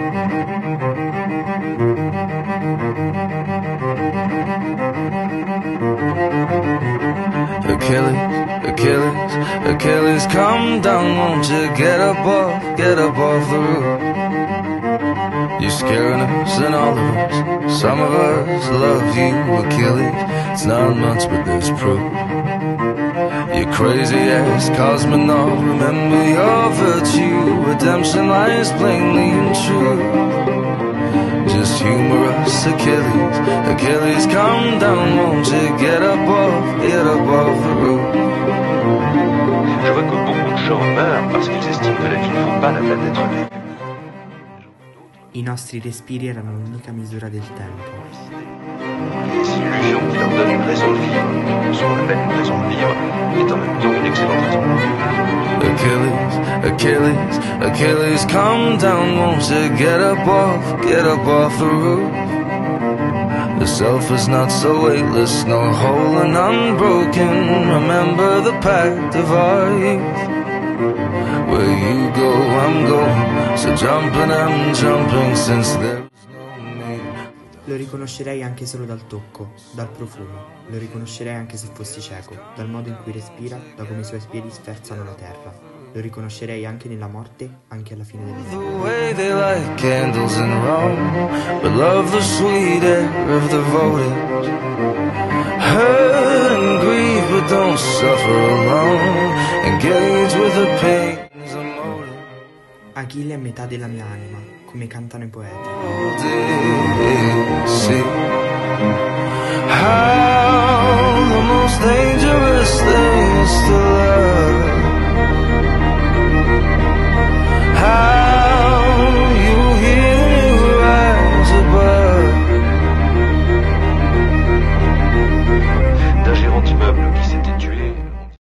Achilles, Achilles, come down, won't you get up off the roof? You're scaring us and all of us. Some of us love you, Achilles. It's not much, but there's proof. You crazy ass cosmonaut, remember your virtue. Redemption lies plainly and true. Just humor us, Achilles. Achilles, come down, won't you get up off the roof? Je vois que beaucoup de gens meurent parce qu'ils estiment que la vie ne vaut pas la peine d'être vécue. I nostri respiri erano l'unica misura del tempo. Les illusions qui leur donnent une raison de vivre sont à peine une raison de vivre, et en même temps une excellente raison de vivre. Achilles, Achilles, come down, won't you get up off the roof? The self is not so weightless, nor whole and unbroken. Remember the pact of our youth. Where you go, I'm going. So jumping, I'm jumping, since there's no me. Lo riconoscerei anche solo dal tocco, dal profumo. Lo riconoscerei anche se fossi cieco, dal modo in cui respira, da come i suoi piedi sferzano la terra. Lo riconoscerei anche nella morte, anche alla fine del The mondo. way they light candles in Rome, but love the sweet air of the votive. Hurt and grieve, but don't suffer alone. Engage with the pain as a motive. Achille è metà della mia anima, come cantano i poeti. See how the most dangerous thing is to love